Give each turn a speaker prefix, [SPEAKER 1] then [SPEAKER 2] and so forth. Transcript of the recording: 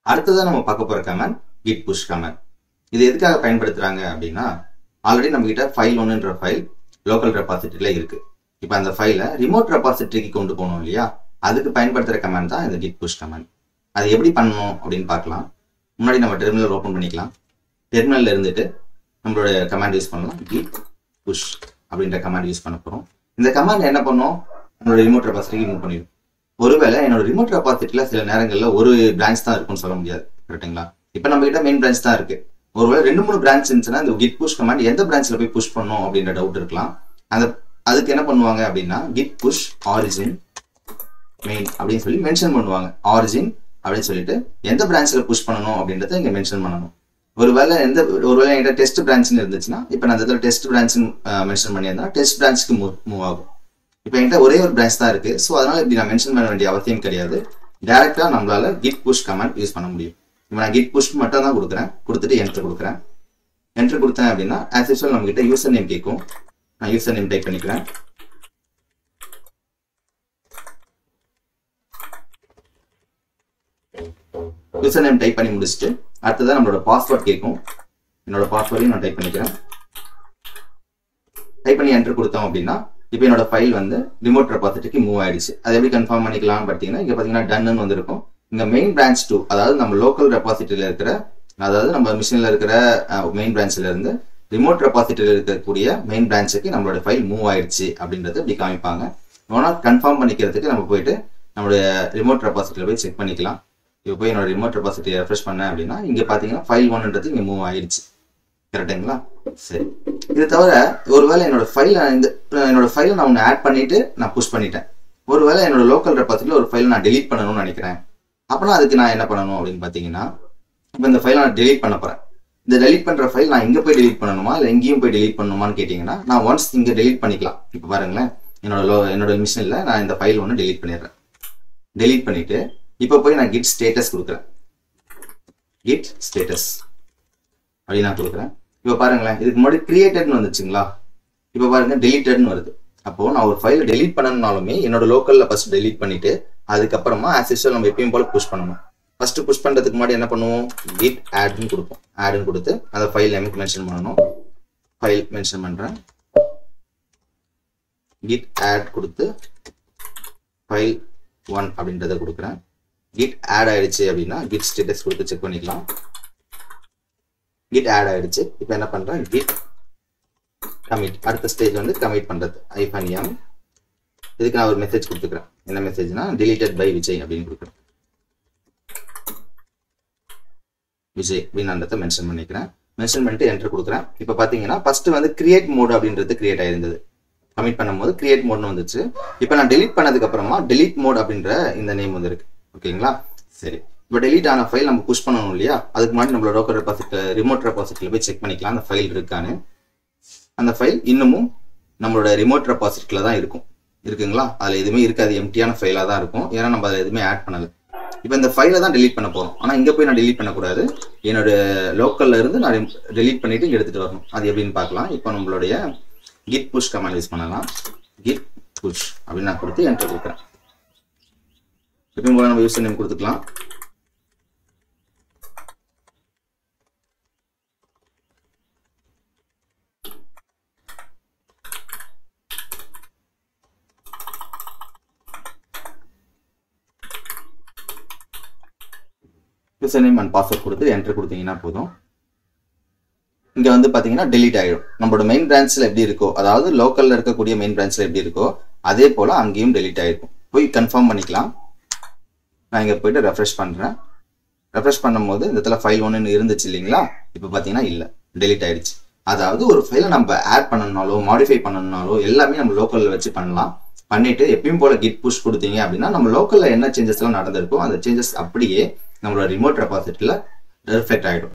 [SPEAKER 1] அடுத்ததான் நம்ம பார்க்க போற கமாண்ட் git push கமாண்ட். இது எதுக்காக பயன்படுத்துறாங்க அப்படின்னா, ஆல்ரெடி நம்ம கிட்ட ஃபைல் 1ன்ற ஃபைல் லோக்கல் ரெபாசிட்டரியில இருக்கு. இப்போ அந்த ஃபைலை ரிமோட் ரெபாசிட்டரிக்கு கொண்டு போகணும் இல்லையா, அதுக்கு பயன்படுத்துற கமாண்ட் தான் இந்த git push கமாண்ட். அது எப்படி பண்ணணும் அப்படின்னு பார்க்கலாம். முன்னாடி நம்ம டெர்மினல் ஓப்பன் பண்ணிக்கலாம். டெர்மினல்ல இருந்துட்டு நம்மளோட கமாண்ட் யூஸ் பண்ணலாம். git push அப்படின்ற கமாண்ட் யூஸ் பண்ண போறோம். இந்த கமாண்ட் என்ன பண்ணும், நம்மளோட ரிமோட் ரெபாசிட்டரிக்கு மூவ் பண்ணிடும். ஒருவேளை என்னோட ரிமோட் ரெபாசிட்டரியில சில நேரங்களில் ஒரு பிரான்ச் தான் இருக்குன்னு சொல்ல முடியாது, கரெக்டுங்களா? இப்போ நம்ம கிட்ட மெயின் பிரான்ச் தான் இருக்கு. ஒருவேளை 2-3 பிரான்ச் இருந்துச்சுன்னா இந்த git push கமாண்ட் எந்த பிரான்ச்ல போய் புஷ் பண்ணும் அப்படின்ற டவுட் இருக்கலாம். அதுக்கு என்ன பண்ணுவாங்க அப்படின்னா, git push origin main அப்படின்னு சொல்லி மென்ஷன் பண்ணுவாங்க. ஆரிஜின் அப்படின்னு சொல்லிட்டு எந்த பிரான்ச்ல புஷ் பண்ணணும் அப்படின்றத இங்க மென்ஷன் பண்ணணும். ஒருவேளை என்கிட்ட டெஸ்ட் பிரான்ச்னு இருந்துச்சுன்னா, இப்போ நான் இந்த இடத்துல டெஸ்ட் பிரான்ச்னு மென்ஷன் பண்ணியிருந்தா டெஸ்ட் பிரான்ச்சுக்கு மூவ் ஆகும். இப்போ என்கிட்ட ஒரே ஒரு பிரான்ச் தான் இருக்கு. ஸோ அதனால இப்படி நான் மென்ஷன் பண்ண வேண்டிய அவசியம் கிடையாது. டைரக்டா நம்மளால git push கமாண்ட் யூஸ் பண்ண முடியும். இப்போ நான் git push மட்டும் தான் கொடுக்குறேன். கொடுத்துட்டு என்டர் கொடுக்குறேன். என்டர் கொடுத்தேன் அப்படின்னா ஆஸ் யூஸ்வல் நம்ம கிட்ட யூசர் நேம் கேட்கும். நான் யூசர் நேம் டைப் பண்ணிக்கிறேன். யூசர் நேம் டைப் பண்ணி முடிச்சுட்டு அடுத்ததான் நம்மளோட பாஸ்வேர்ட் கேட்கும். என்னோட பாஸ்வேர்டையும் நான் டைப் பண்ணிக்கிறேன். டைப் பண்ணி என்டர் கொடுத்தோம் அப்படின்னா இப்போ என்னோட ஃபைல் வந்து ரிமோட் ரெபாசிட்டரிக்கு மூவ் ஆயிடுச்சு. அதை எப்படி கன்ஃபார்ம் பண்ணிக்கலாம் பார்த்தீங்கன்னா, இங்கே பார்த்தீங்கன்னா டன்னு வந்திருக்கும். இங்கே மெயின் பிரான்ச் 2, அதாவது நம்ம லோக்கல் ரெபாசிட்டரியில் இருக்கிற, அதாவது நம்ம மிஷினில் இருக்கிற மெயின் பிரான்ச்ல இருந்து ரிமோட் ரெபாசிட்டரியில் இருக்கக்கூடிய மெயின் பிரான்ச்சுக்கு நம்மளோட ஃபைல் மூவ் ஆயிடுச்சு அப்படின்றது இப்படி காமிப்பாங்க. ஆனால் கன்ஃபார்ம் பண்ணிக்கிறதுக்கு நம்ம போயிட்டு நம்மளுடைய ரிமோட் ரெபாசிட்டரியில் போய் செக் பண்ணிக்கலாம். இப்போ போய் என்னோட ரிமோட் ரெபாசிட்டரி ரெஃப்ரெஷ் பண்ணேன் அப்படின்னா இங்கே பார்த்தீங்கன்னா ஃபைல் 1ன்றது இங்கே மூவ் ஆயிடுச்சு, கரெக்டுங்களா? சரி, இது தவிர ஒருவேளை என்னோட ஃபைலை நான் ஒன்று ஆட் பண்ணிட்டு நான் புஷ் பண்ணிட்டேன். ஒருவேளை என்னோட லோக்கல் ரெபாசிட்டரியில் ஒரு ஃபைலை நான் டெலீட் பண்ணணும்னு நினைக்கிறேன். அப்படின்னா அதுக்கு நான் என்ன பண்ணணும் அப்படின்னு பார்த்தீங்கன்னா, இப்போ இந்த ஃபைலை நான் டெலீட் பண்ண போறேன். இந்த டெலீட் பண்ற ஃபைல் நான் இங்கே போய் டெலீட் பண்ணணுமா இல்லை எங்கேயும் போய் டெலீட் பண்ணணுமான்னு கேட்டிங்கன்னா, நான் ஒன்ஸ் இங்கே டெலீட் பண்ணிக்கலாம். இப்போ பாருங்களேன், என்னோட மிஷினில் நான் இந்த ஃபைல் ஒன்று டெலீட் பண்ணிடுறேன். டெலீட் பண்ணிட்டு இப்போ போய் நான் git status கொடுக்குறேன். git status அப்படி நான் கொடுக்குறேன். இப்போ பாருங்களேன், இதுக்கு முன்னாடி கிரியேட்டட்னு வந்துச்சுங்களா, இப்போ பாருங்க டெலீட்டட்னு வருது. அப்போ நான் ஒரு ஃபைலை டெலீட் பண்ணணும்னாலுமே என்னோட லோக்கல்ல ஃபர்ஸ்ட் டெலீட் பண்ணிட்டு அதுக்கப்புறமா ஆஸ் யூஸ்வல் நம்ம எப்பயும் போல புஷ் பண்ணணும். ஃபர்ஸ்ட் புஷ் பண்றதுக்கு முன்னாடி என்ன பண்ணுவோம், git addன்னு கொடுப்போம். addன்னு கொடுத்து அந்த ஃபைல் நேமுக்கு மென்ஷன் பண்ணணும். ஃபைல் மென்ஷன் பண்றேன். git add கொடுத்து ஃபைல் 1 அப்படின்றத கொடுக்குறேன். git add ஆயிடுச்சு அப்படின்னா git status கொடுத்து செக் பண்ணிக்கலாம். git add ஆயிடுச்சு. இப்போ என்ன பண்றேன், git commit, அடுத்த ஸ்டேஜ் வந்து கமிட் பண்றது. -m இதுக்கு நான் ஒரு மெசேஜ் கொடுத்துக்கிறேன். என்ன மெசேஜ்னா deleted by விஜய் அப்படின்னு கொடுக்குறேன். விஜய் அப்படின்னு அந்த மென்ஷன் பண்ணிக்கிறேன். மென்ஷன் பண்ணிட்டு என்டர் கொடுக்குறேன். இப்போ பாத்தீங்கன்னா ஃபர்ஸ்ட் வந்து கிரியேட் மோட் அப்படின்றது கிரியேட் ஆயிருந்தது. கமிட் பண்ணும்போது கிரியேட் மோட்னு வந்துச்சு. இப்போ நான் டெலீட் பண்ணதுக்கு அப்புறமா delete mode அப்படின்ற இந்த நேம் வந்திருக்கு. ஓகேங்களா? சரி, இப்போ டெலீட் ஆன ஃபைல் நம்ம புஷ் பண்ணணும் இல்லையா, அதுக்கு முன்னாடி நம்மளோட லோக்கல் ரெபாசிட்டரி ரிமோட் ரெபாசிட்டரியில் போய் செக் பண்ணிக்கலாம் அந்த ஃபைல் இருக்கான்னு. அந்த ஃபைல் இன்னமும் நம்மளோட ரிமோட் ரெபாசிட்டரியில் தான் இருக்குங்களா? அதில் எதுவுமே இருக்காது, எம்டியான ஃபைலாக தான் இருக்கும். ஏன்னா நம்ம அதில் எதுவுமே ஆட் பண்ணல. இப்போ இந்த ஃபைலை தான் டெலீட் பண்ண போகிறோம். ஆனால் இங்கே போய் நான் டெலீட் பண்ணக்கூடாது. என்னோட லோக்கல்ல இருந்து நான் டெலீட் பண்ணிட்டு இங்கே எடுத்துகிட்டு வரணும். அது எப்படின்னு பார்க்கலாம். இப்போ நம்மளுடைய git push கமாண்ட் யூஸ் பண்ணலாம். git push அப்படின்னு நான் கொடுத்து என்டர் கொடுக்குறேன். எப்பயும் போல நம்ம யூசர் நேம் கொடுத்துக்கலாம். யூசர் நேம் அண்ட் பாஸ்வேர்ட் கொடுத்து என்டர் கொடுத்தீங்கன்னா போதும். இங்க வந்து பாத்தீங்கன்னா டெலீட் ஆயிடும். நம்மளோட மெயின் பிரான்ச்ல எப்படி இருக்கோ, அதாவது லோக்கல்ல இருக்கக்கூடிய மெயின் பிரான்ச்ல எப்படி இருக்கோ அதே போல அங்கேயும் டெலீட் ஆயிருக்கும். போய் கன்ஃபார்ம் பண்ணிக்கலாம். நான் இங்க போயிட்டு ரெஃப்ரெஷ் பண்றேன். ரெஃப்ரெஷ் பண்ணும்போது இந்த இடத்துல ஃபைல் 1 இருந்துச்சு இல்லைங்களா, இப்போ பாத்தீங்கன்னா இல்ல, டெலீட் ஆயிடுச்சு. அதாவது ஒரு ஃபைலை நம்ம ஆட் பண்ணணும்னாலோ மாடிஃபை பண்ணணும்னாலோ எல்லாமே நம்ம லோக்கல்ல வச்சு பண்ணலாம். பண்ணிட்டு எப்பயும் போல git push கொடுத்தீங்க அப்படின்னா நம்ம லோக்கல்ல என்ன சேஞ்சஸ் எல்லாம் நடந்திருக்கோ அந்த சேஞ்சஸ் அப்படியே நம்மளோட ரிமோட் ரெபாசிட்டரியில ரிஃப்ளெக்ட் ஆயிடும்.